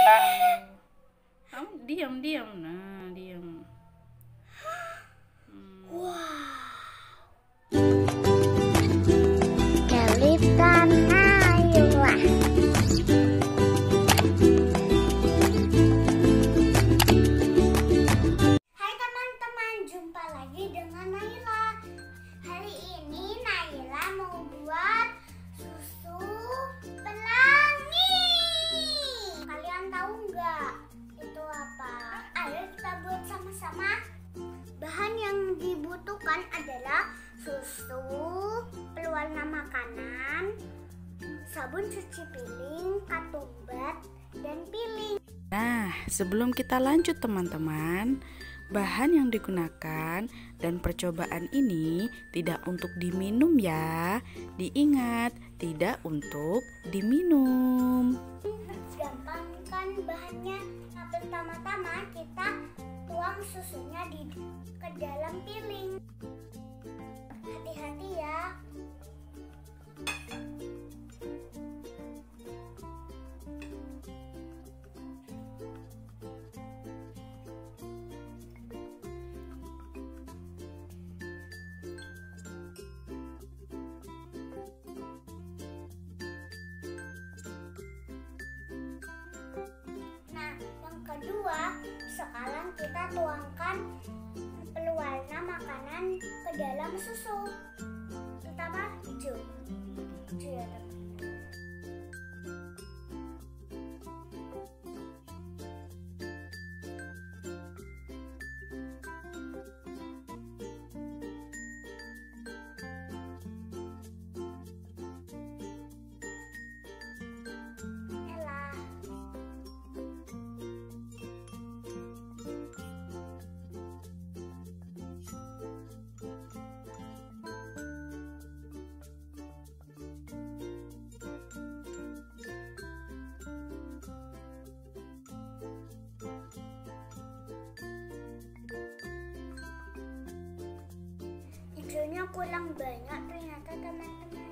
Kamu diam. Nah, diam. Cerita Nayla. Hai teman-teman, jumpa lagi dengan Nayla. Hari ini Nayla mau buat susu pelangi. Kalian tahu nggak itu apa? Ayo kita buat sama-sama. Bahan yang dibutuhkan adalah susu, pewarna makanan, sabun cuci piring, ketumbar, dan piling. Nah, sebelum kita lanjut teman-teman, bahan yang digunakan dan percobaan ini tidak untuk diminum ya. Diingat, tidak untuk diminum. Gampang kan bahannya? Nah, pertama-tama kita tuang susunya ke dalam piring. Hati-hati ya. Nah, yang kedua, sekarang kita tuangkan pewarna makanan ke dalam susu. Pertama hijau. Hijau ya, teman. Elah. Hijaunya kurang banyak ternyata teman-teman.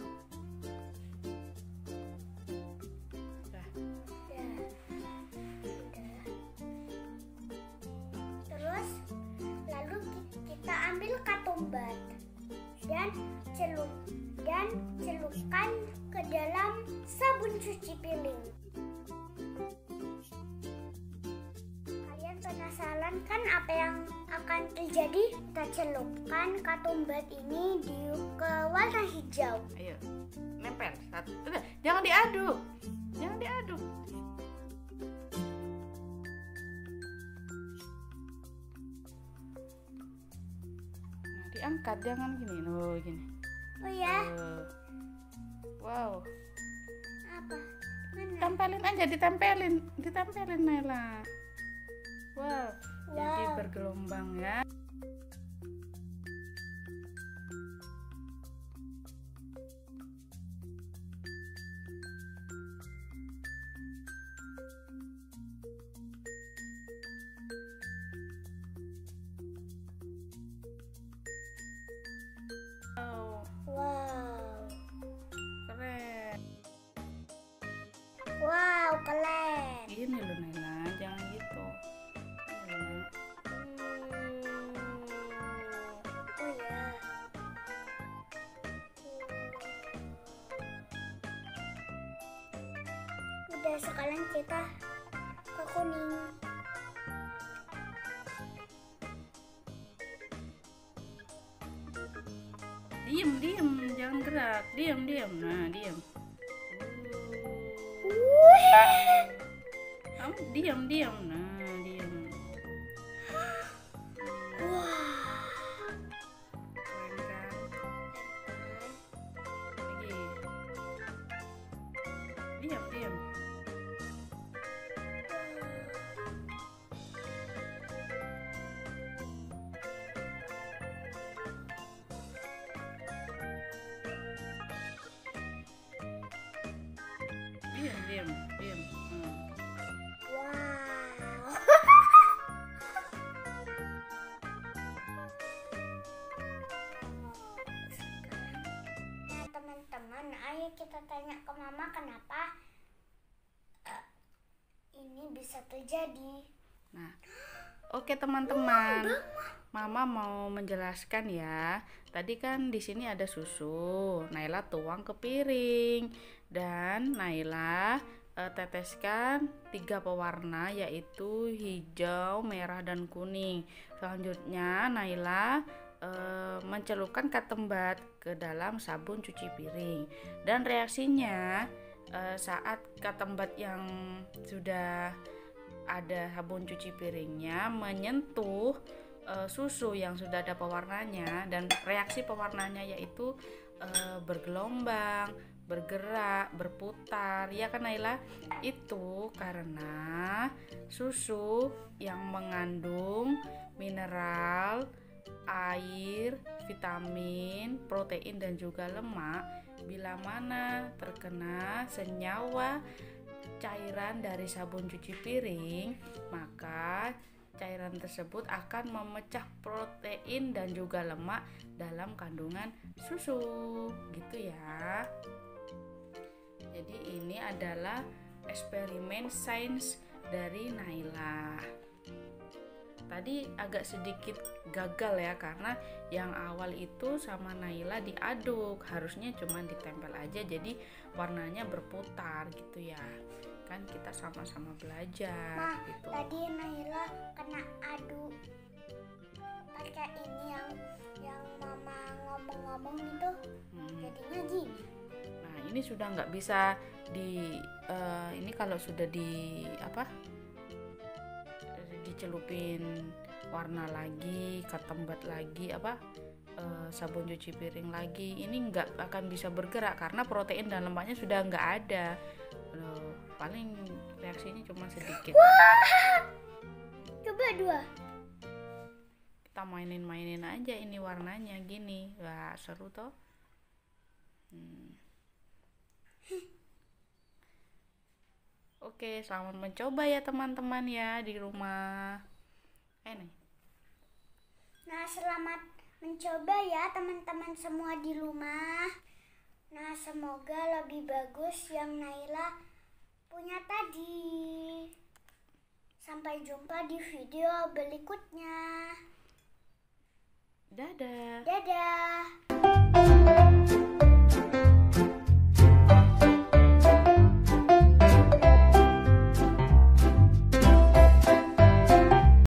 Nah, Ya, udah. Terus lalu kita ambil ketumbar dan celupkan ke dalam sabun cuci piring. Kalian penasaran kan apa yang akan terjadi? Kita celupkan ketumbar ini ke warna hijau. ayo, nempel. Satu. Udah, jangan diaduk. Jangan diaduk. Nah, diangkat, jangan gini. Oh, gini. Oh ya, Wow. apa? Mana? Tempelin aja, ditempelin Nayla. Wow. Jadi Wow. bergelombang ya. Wow, Wow. keren. Wow, keren. Gini loh Nayla, jangan gitu. Ini loh, Nay. Oh ya. Udah, sekarang kita ke kuning. Diem, jangan gerak. Diem. Nah, diem. Kamu diem. Nah, diem. Wah. Keren kan? Lagi. Diem. Diem. Wow. Nah, teman-teman, ayo kita tanya ke mama kenapa ini bisa terjadi. Nah, oke teman-teman, Mama mau menjelaskan ya. Tadi kan di sini ada susu, Naila tuang ke piring dan Naila teteskan 3 pewarna yaitu hijau, merah, dan kuning. Selanjutnya Naila mencelupkan ketumbar ke dalam sabun cuci piring dan reaksinya saat ketumbar yang sudah ada sabun cuci piringnya menyentuh susu yang sudah ada pewarnanya, dan reaksi pewarnanya yaitu bergelombang, bergerak, berputar, ya kan Naila? Itu karena susu yang mengandung mineral, air, vitamin, protein, dan juga lemak bila mana terkena senyawa cairan dari sabun cuci piring, maka cairan tersebut akan memecah protein dan juga lemak dalam kandungan susu, gitu ya. Jadi ini adalah eksperimen sains dari Naila. Tadi agak sedikit gagal ya, karena yang awal itu sama Naila diaduk, harusnya cuma ditempel aja jadi warnanya berputar gitu ya. Kan kita sama-sama belajar. Ma, gitu. Tadi Naila kena aduk pakai ini yang Mama ngomong-ngomong gitu, jadinya gini. Nah, ini sudah nggak bisa ini kalau sudah dicelupin warna lagi, ketembat lagi, sabun cuci piring lagi, ini nggak akan bisa bergerak karena protein dan lemaknya sudah nggak ada. Paling reaksinya cuma sedikit. Wah, coba 2. Kita mainin aja ini warnanya gini. Wah, seru toh. Oke, selamat mencoba ya teman-teman ya di rumah. Nih. Nah, selamat mencoba ya teman-teman semua di rumah. Nah, semoga lebih bagus yang Naila punya tadi. Sampai jumpa di video berikutnya. Dadah. Dadah.